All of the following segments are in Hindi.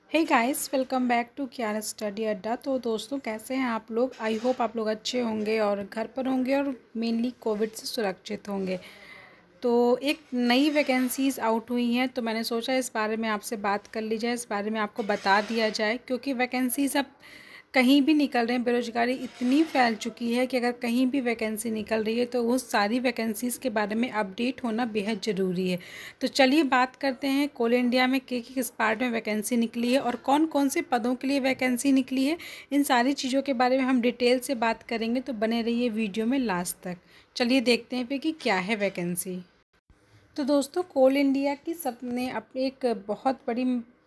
Hey guys, welcome back to career study Adda. तो दोस्तों, कैसे हैं आप लोग? आई होप आप लोग अच्छे होंगे और घर पर होंगे और मेनली कोविड से सुरक्षित होंगे। तो एक नई वैकेंसीज़ आउट हुई हैं, तो मैंने सोचा इस बारे में आपसे बात कर ली जाए, इस बारे में आपको बता दिया जाए, क्योंकि वैकेंसीज़ अब कहीं भी निकल रहे हैं। बेरोज़गारी इतनी फैल चुकी है कि अगर कहीं भी वैकेंसी निकल रही है तो उस सारी वैकेंसीज़ के बारे में अपडेट होना बेहद ज़रूरी है। तो चलिए बात करते हैं कोल इंडिया में किस पार्ट में वैकेंसी निकली है और कौन कौन से पदों के लिए वैकेंसी निकली है। इन सारी चीज़ों के बारे में हम डिटेल से बात करेंगे, तो बने रहिए वीडियो में लास्ट तक। चलिए देखते हैं फिर कि क्या है वैकेंसी। तो दोस्तों, कोल इंडिया की सबने अपनी एक बहुत बड़ी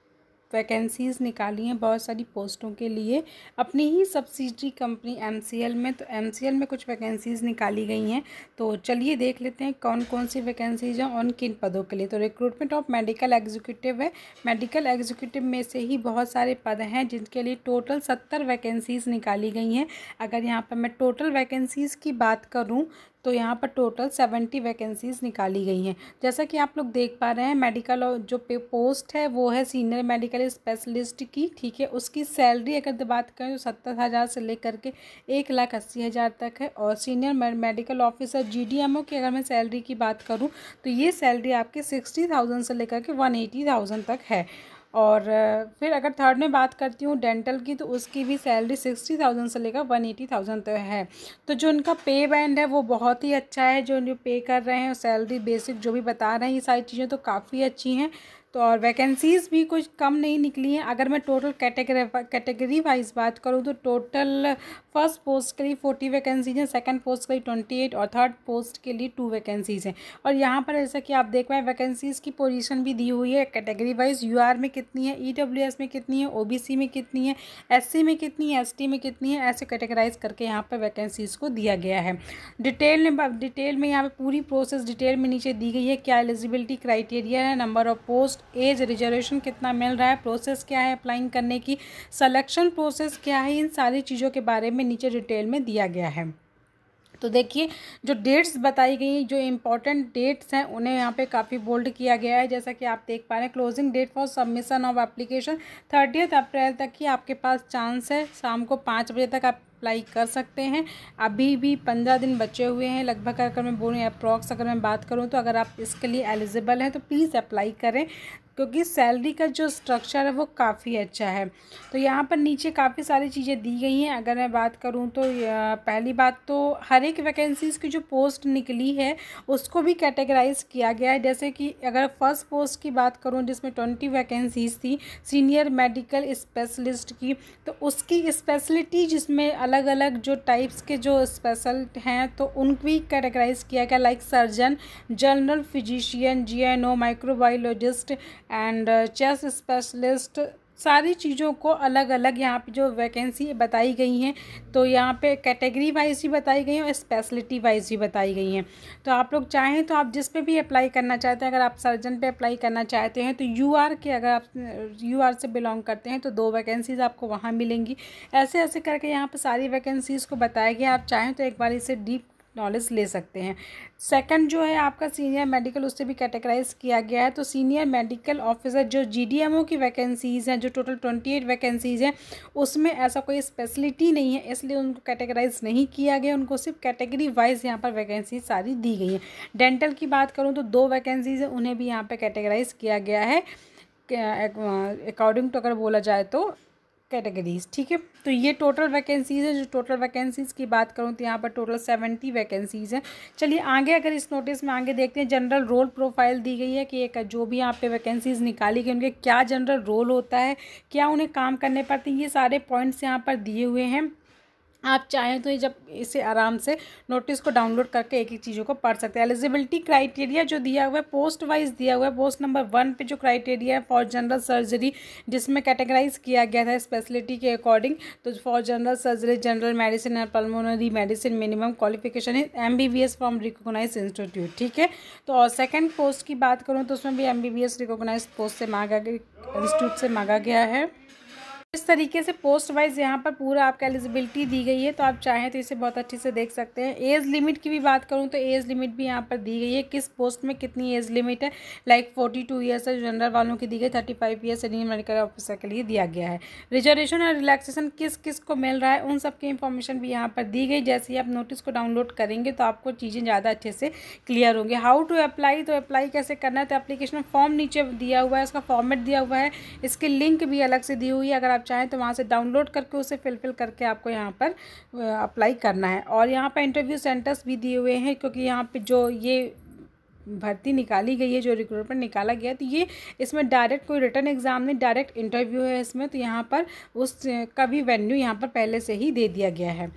वैकेंसीज़ निकाली हैं बहुत सारी पोस्टों के लिए अपनी ही सब्सिडरी कंपनी एमसीएल में। तो एमसीएल में कुछ वैकेंसीज़ निकाली गई हैं, तो चलिए देख लेते हैं कौन कौन सी वैकेंसीज़ हैं और किन पदों के लिए। तो रिक्रूटमेंट ऑफ मेडिकल एग्जीक्यूटिव है। मेडिकल एग्जीक्यूटिव में से ही बहुत सारे पद हैं जिनके लिए टोटल 70 वैकेंसीज़ निकाली गई हैं। अगर यहाँ पर मैं टोटल वैकेंसीज़ की बात करूँ तो यहाँ पर टोटल 70 वैकेंसीज़ निकाली गई हैं। जैसा कि आप लोग देख पा रहे हैं, मेडिकल और जो पोस्ट है वो है सीनियर मेडिकल स्पेशलिस्ट की, ठीक है। उसकी सैलरी अगर बात करें तो 70,000 से लेकर के 1,80,000 तक है। और सीनियर मेडिकल ऑफिसर जीडीएमओ की अगर मैं सैलरी की बात करूँ तो ये सैलरी आपके 60,000 से लेकर के 180,000 तक है। और फिर अगर थर्ड में बात करती हूँ डेंटल की, तो उसकी भी सैलरी 60,000 से लेकर 180,000 तक है। तो जो उनका पे बैंड है वो बहुत ही अच्छा है। जो पे कर रहे हैं सैलरी बेसिक जो भी बता रहे हैं, ये सारी चीज़ें तो काफ़ी अच्छी हैं। तो और वैकेंसीज़ भी कुछ कम नहीं निकली हैं। अगर मैं टोटल कैटेगरी वाइज बात करूँ तो टोटल फर्स्ट पोस्ट के लिए 40 वैकेंसीज हैं, सेकंड पोस्ट के लिए 28 और थर्ड पोस्ट के लिए 2 वैकेंसीज़ हैं। और यहाँ पर जैसा कि आप देख पाएँ वैकेंसीज़ की पोजीशन भी दी हुई है कैटेगरी वाइज। यूआर में कितनी है, ईडब्ल्यूएस में कितनी है, ओबीसी में कितनी है, एससी में कितनी है, एसटी में कितनी है, ऐसे कैटेगराइज करके यहाँ पर वैकेंसीज़ को दिया गया है। डिटेल में यहाँ पे पूरी प्रोसेस डिटेल में नीचे दी गई है। क्या एलिजिबिलिटी क्राइटेरिया है, number of post, age, reservation कितना मिल रहा है, प्रोसेस क्या है अप्लाइंग करने की, सिलेक्शन प्रोसेस क्या है, इन सारी चीज़ों के बारे में नीचे डिटेल में दिया गया है। तो देखिए, जो डेट्स बताई गई, जो इम्पॉर्टेंट डेट्स हैं उन्हें यहाँ पे काफ़ी बोल्ड किया गया है। जैसा कि आप देख पा रहे हैं, closing date for submission of application 30 अप्रैल तक ही आपके पास चांस है। शाम को 5 बजे तक आप अप्लाई कर सकते हैं। अभी भी 15 दिन बचे हुए हैं लगभग। अगर मैं बोलूँ अप्रॉक्स अगर मैं बात करूँ तो अगर आप इसके लिए एलिजिबल हैं तो प्लीज़ अप्लाई करें, क्योंकि सैलरी का जो स्ट्रक्चर है वो काफ़ी अच्छा है। तो यहाँ पर नीचे काफ़ी सारी चीज़ें दी गई हैं। अगर मैं बात करूँ तो पहली बात तो हर एक वैकेंसीज़ की जो पोस्ट निकली है उसको भी कैटेगराइज किया गया है। जैसे कि अगर फर्स्ट पोस्ट की बात करूँ जिसमें 20 वैकेंसीज़ थी सीनियर मेडिकल स्पेशलिस्ट की, तो उसकी स्पेशलिटी जिसमें अलग अलग जो टाइप्स के जो स्पेशल हैं तो उनको भी कैटेगराइज किया गया, like surgeon, general physician, GNO, microbiologist and chest specialist. सारी चीज़ों को अलग अलग यहाँ पे जो वैकेंसी बताई गई हैं, तो यहाँ पे कैटेगरी वाइज भी बताई गई हैं और स्पेशलिटी वाइज भी बताई गई हैं। तो आप लोग चाहें तो आप जिस पे भी अप्लाई करना चाहते हैं, अगर आप सर्जन पे अप्लाई करना चाहते हैं तो यूआर के, अगर आप यूआर से बिलोंग करते हैं तो 2 वैकेंसीज़ आपको वहाँ मिलेंगी। ऐसे ऐसे करके यहाँ पर सारी वैकेंसीज़ को बताया गया। आप चाहें तो एक बार इसे डीप नॉलेज ले सकते हैं। सेकंड जो है आपका सीनियर मेडिकल, उससे भी कैटेगराइज किया गया है। तो सीनियर मेडिकल ऑफिसर जो जीडीएमओ की वैकेंसीज़ हैं, जो टोटल 28 वैकेंसीज़ हैं, उसमें ऐसा कोई स्पेशलिटी नहीं है, इसलिए उनको कैटेगराइज नहीं किया गया। उनको सिर्फ कैटेगरी वाइज यहाँ पर वैकेंसी सारी दी गई हैं। डेंटल की बात करूँ तो 2 वैकेंसीज़ हैं, उन्हें भी यहाँ पर कैटेगराइज किया गया है अकॉर्डिंग टू अगर बोला जाए तो कैटेगरीज, ठीक है। तो ये टोटल वैकेंसीज़ है। जो टोटल वैकेंसीज़ की बात करूँ तो यहाँ पर टोटल 70 वैकेंसीज़ हैं। चलिए आगे अगर इस नोटिस में आगे देखते हैं, जनरल रोल प्रोफाइल दी गई है कि एक जो भी यहाँ पे वैकेंसीज़ निकाली गई उनके क्या जनरल रोल होता है, क्या उन्हें काम करने पड़ते हैं, ये सारे पॉइंट्स यहाँ पर दिए हुए हैं। आप चाहें तो ये जब इसे आराम से नोटिस को डाउनलोड करके एक एक चीज़ों को पढ़ सकते हैं। एलिजिबिलिटी क्राइटेरिया जो दिया हुआ है पोस्ट वाइज दिया हुआ है। पोस्ट नंबर 1 पे जो क्राइटेरिया है फॉर जनरल सर्जरी, जिसमें कैटेगराइज किया गया था स्पेशलिटी के अकॉर्डिंग, तो for general surgery, general medicine and pulmonary medicine minimum qualification है MBBS फ्रॉम रिकॉग्नाइज इंस्टीट्यूट, ठीक है। तो और सेकेंड पोस्ट की बात करूँ तो उसमें भी MBBS रिकॉग्नाइज पोस्ट से मांगा गया, इंस्टीट्यूट से मांगा गया है। इस तरीके से पोस्ट वाइज यहाँ पर पूरा आपका एलिजिबिलिटी दी गई है, तो आप चाहें तो इसे बहुत अच्छे से देख सकते हैं। एज लिमिट की भी बात करूँ तो एज लिमिट भी यहाँ पर दी गई है, किस पोस्ट में कितनी एज लिमिट है। लाइक 42 ईयर्स है जनरल वालों की दी गई, 35 ईयर्स सीनियर मेडिकल ऑफिसर के लिए दिया गया है। रिजर्वेशन और रिलैक्सेशन किस किस को मिल रहा है उन सब की इंफॉर्मेशन भी यहाँ पर दी गई। जैसे ही आप नोटिस को डाउनलोड करेंगे तो आपको चीज़ें ज़्यादा अच्छे से क्लियर होंगे। हाउ टू अप्लाई, तो अप्लाई कैसे करना है, तो एप्लीकेशन फॉर्म नीचे दिया हुआ है, उसका फॉर्मेट दिया हुआ है, इसकी लिंक भी अलग से दी हुई है। अगर आप चाहें तो वहाँ से डाउनलोड करके उसे फिल करके आपको यहाँ पर अप्लाई करना है। और यहाँ पर इंटरव्यू सेंटर्स भी दिए हुए हैं, क्योंकि यहाँ पे जो ये भर्ती निकाली गई है, जो रिक्रूटमेंट निकाला गया है, तो ये इसमें डायरेक्ट कोई रिटन एग्जाम नहीं, डायरेक्ट इंटरव्यू है इसमें। तो यहाँ पर उसका भी वेन्यू यहाँ पर पहले से ही दे दिया गया है।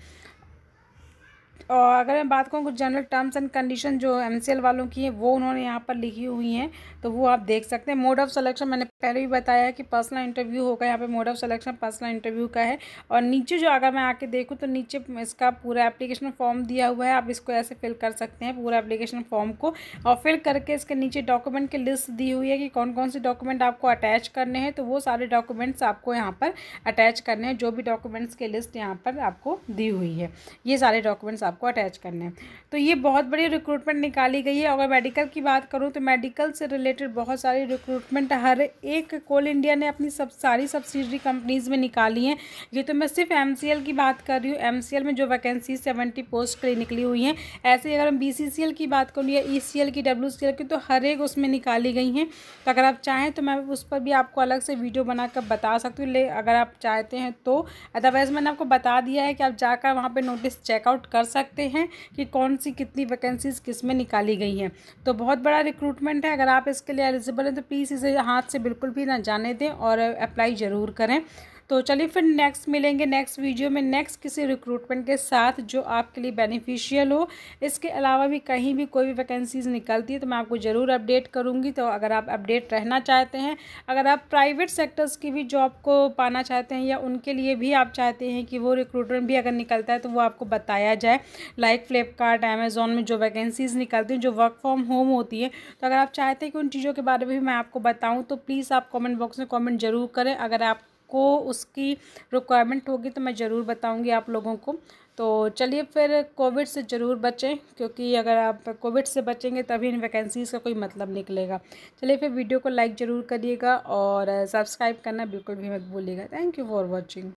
और अगर मैं बात करूँ कुछ जनरल टर्म्स एंड कंडीशन जो एमसीएल वालों की है वो उन्होंने यहाँ पर लिखी हुई हैं, तो वो आप देख सकते हैं। मोड ऑफ सिलेक्शन मैंने पहले भी बताया है कि पर्सनल इंटरव्यू होगा, यहाँ पे mode of selection personal interview का है। और नीचे जो अगर मैं आके देखूँ तो नीचे इसका पूरा एप्लीकेशन फॉर्म दिया हुआ है, आप इसको ऐसे फिल कर सकते हैं पूरा एप्लीकेशन फॉर्म को। और फिल करके इसके नीचे डॉक्यूमेंट की लिस्ट दी हुई है कि कौन कौन से डॉक्यूमेंट आपको अटैच करने हैं, तो वो सारे डॉक्यूमेंट्स आपको यहाँ पर अटैच करने हैं। जो भी डॉक्यूमेंट्स की लिस्ट यहाँ पर आपको दी हुई है, ये सारे डॉक्यूमेंट्स आपको अटैच करने हैं। तो ये बहुत बड़ी रिक्रूटमेंट निकाली गई है। अगर मेडिकल की बात करूँ तो मेडिकल से रिलेटेड बहुत सारी रिक्रूटमेंट हर एक कोल इंडिया ने अपनी सारी सब्सिडरी कंपनीज़ में निकाली हैं। ये तो मैं सिर्फ एमसीएल की बात कर रही हूँ। एमसीएल में जो वैकेंसी 70 पोस्ट के लिए निकली हुई हैं, ऐसे ही अगर हम बीसीसीएल की बात करूँ या ईसीएल की, डब्ल्यूसीएल की, तो हर एक उसमें निकाली गई हैं। तो अगर आप चाहें तो मैं उस पर भी आपको अलग से वीडियो बनाकर बता सकती हूँ, अगर आप चाहते हैं तो। अदरवाइज़ मैंने आपको बता दिया है कि आप जाकर वहाँ पर नोटिस चेकआउट कर सकते हैं कि कौन सी कितनी वैकेंसीज़ किस में निकाली गई हैं। तो बहुत बड़ा रिक्रूटमेंट है। अगर आप इसके लिए एलिजिबल हैं तो प्लीज़ इसे हाथ से बिल्कुल भी ना जाने दें और अप्लाई ज़रूर करें। तो चलिए फिर नेक्स्ट मिलेंगे नेक्स्ट वीडियो में नेक्स्ट किसी रिक्रूटमेंट के साथ जो आपके लिए बेनिफिशियल हो। इसके अलावा भी कहीं भी कोई भी वैकेंसीज़ निकलती है तो मैं आपको ज़रूर अपडेट करूँगी। तो अगर आप अपडेट रहना चाहते हैं, अगर आप प्राइवेट सेक्टर्स की भी जॉब को पाना चाहते हैं या उनके लिए भी आप चाहते हैं कि वो रिक्रूटमेंट भी अगर निकलता है तो वो आपको बताया जाए, लाइक फ्लिपकार्ट, अमेज़ॉन में जो वैकेंसीज़ निकलती हैं जो वर्क फ्रॉम होम होती है, तो अगर आप चाहते हैं कि उन चीज़ों के बारे में भी मैं आपको बताऊँ तो प्लीज़ आप कमेंट बॉक्स में कमेंट ज़रूर करें। अगर आपको उसकी रिक्वायरमेंट होगी तो मैं ज़रूर बताऊंगी आप लोगों को। तो चलिए फिर कोविड से ज़रूर बचें, क्योंकि अगर आप कोविड से बचेंगे तभी इन वैकेंसीज़ का कोई मतलब निकलेगा। चलिए फिर वीडियो को लाइक ज़रूर करिएगा और सब्सक्राइब करना बिल्कुल भी मत भूलिएगा। Thank you for watching.